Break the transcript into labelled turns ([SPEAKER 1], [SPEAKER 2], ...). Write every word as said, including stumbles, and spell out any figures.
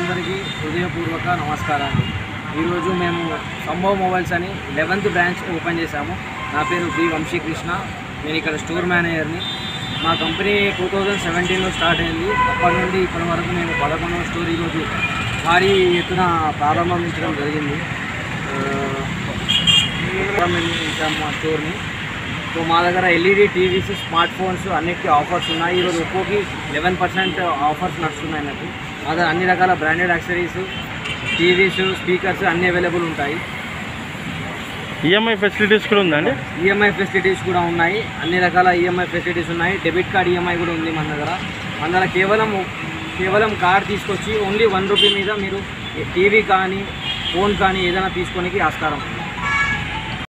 [SPEAKER 1] మిత్రులందరికీ హృదయపూర్వక నమస్కారాలు। ఈరోజు మేము సంభవ్ మొబైల్స్ అని లెవెన్త్ బ్రాంచ్ ఓపెన్ చేశాము। నా పేరు బి వంశీకృష్ణ, నేను ఇక్కడ స్టోర్ మేనేజర్ని। మా కంపెనీ టూ థౌజండ్ సెవెంటీన్లో స్టార్ట్ అయింది। అప్పటి నుండి ఇప్పటి వరకు మేము పదకొండవ స్టోర్ ఈరోజు భారీ ఎత్తున ప్రారంభించడం జరిగింది। ప్రారంభించాము మా స్టోర్ని। సో మా దగ్గర ఎల్ఈడి టీవీస్, స్మార్ట్ ఫోన్స్ అన్నిటికీ ఆఫర్స్ ఉన్నాయి। ఈరోజు ఒక్కోకి లెవెన్ పర్సెంట్ ఆఫర్స్ నడుస్తున్నాయి నాకు। మా దగ్గర అన్ని రకాల బ్రాండెడ్ యాక్సెసరీస్, టీవీస్, స్పీకర్స్ అన్నీ అవైలబుల్ ఉంటాయి।
[SPEAKER 2] ఈఎంఐ ఫెసిలిటీస్ కూడా ఉందండి?
[SPEAKER 1] ఈఎంఐ ఫెసిలిటీస్ కూడా ఉన్నాయి, అన్ని రకాల ఈఎంఐ ఫెసిలిటీస్ ఉన్నాయి। డెబిట్ కార్డ్ ఈఎంఐ కూడా ఉంది మన దగ్గర। మన దగ్గర కేవలం కేవలం కార్డ్ తీసుకొచ్చి ఓన్లీ వన్ రూపీ మీద మీరు టీవీ కానీ ఫోన్ కానీ ఏదైనా తీసుకోనికి ఆస్కారం ఉంది।